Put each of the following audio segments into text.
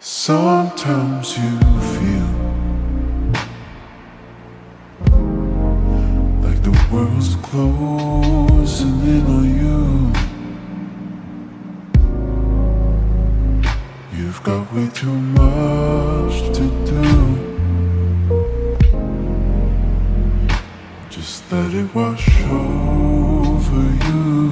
Sometimes you feel like the world's closing in on you. You've got way too much to do. Just let it wash over you.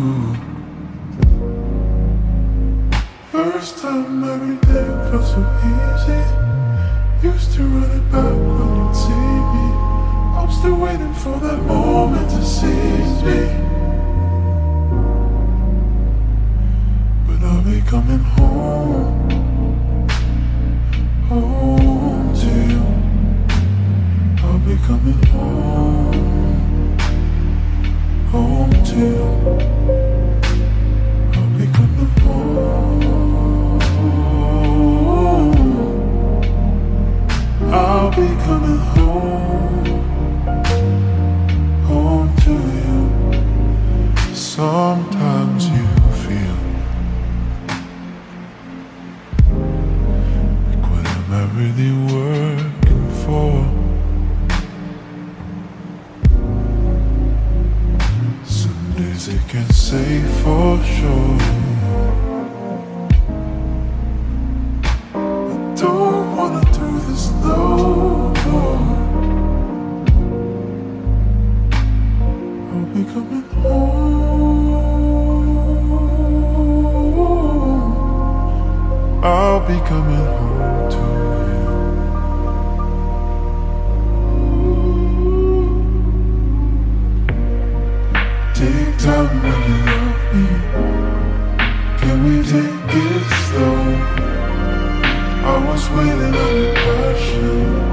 First time everything felt so easy. Used to run it back when you'd see me. I'm still waiting for that moment to seize me. But I'll be coming home, home to you. I'll be coming home, home to you. I'll be coming home. I'll be coming home, home to you. Sometimes you feel like, what am I really working for? Some days I can't say for sure. Don't wanna do this no more. I'll be coming home. I'll be coming home to you. Take time when you love me. Can we take it slow? I was waiting on the passion.